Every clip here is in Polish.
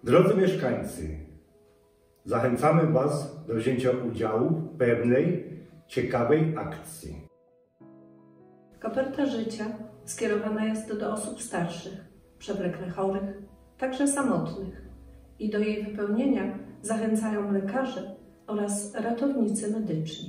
Drodzy mieszkańcy, zachęcamy Was do wzięcia udziału w pewnej ciekawej akcji. Koperta życia skierowana jest do osób starszych, przewlekle chorych, także samotnych i do jej wypełnienia zachęcają lekarze oraz ratownicy medyczni.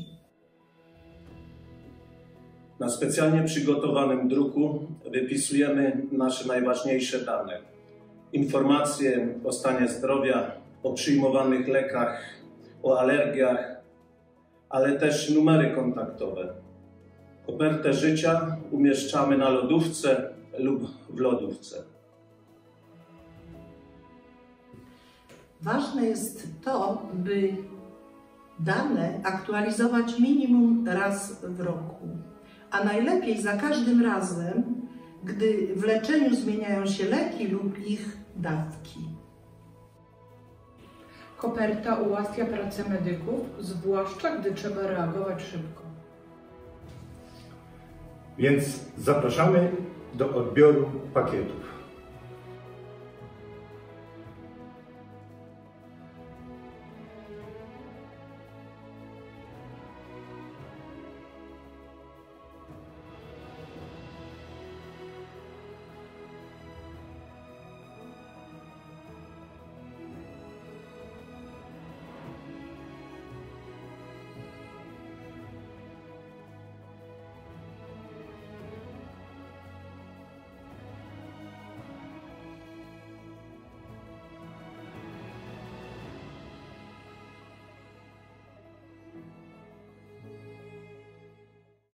Na specjalnie przygotowanym druku wypisujemy nasze najważniejsze dane. Informacje o stanie zdrowia, o przyjmowanych lekach, o alergiach, ale też numery kontaktowe. Kopertę życia umieszczamy na lodówce lub w lodówce. Ważne jest to, by dane aktualizować minimum raz w roku, a najlepiej za każdym razem, gdy w leczeniu zmieniają się leki lub ich dawki. Koperta ułatwia pracę medyków, zwłaszcza gdy trzeba reagować szybko. Więc zapraszamy do odbioru pakietów.